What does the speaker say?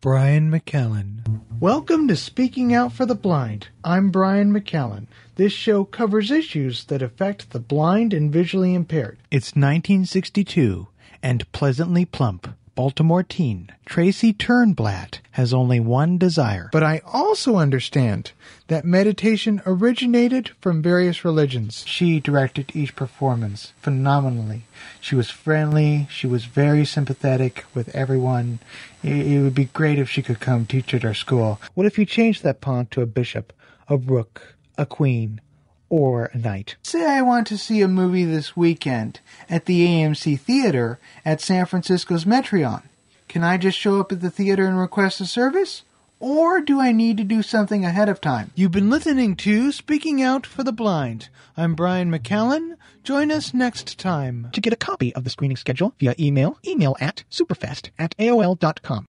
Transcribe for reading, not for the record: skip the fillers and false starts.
Brian McCallen. Welcome to Speaking Out for the Blind. I'm Brian McCallen. This show covers issues that affect the blind and visually impaired. It's 1962, and pleasantly plump Baltimore teen Tracy Turnblatt has only one desire. But I also understand that meditation originated from various religions. She directed each performance phenomenally. She was friendly. She was very sympathetic with everyone. It would be great if she could come teach at our school. What if you changed that pawn to a bishop, a rook, a queen, or a knight? Say I want to see a movie this weekend at the AMC Theater at San Francisco's Metreon. Can I just show up at the theater and request a service? Or do I need to do something ahead of time? You've been listening to Speaking Out for the Blind. I'm Brian McCallen. Join us next time. To get a copy of the screening schedule via email at superfest@aol.com.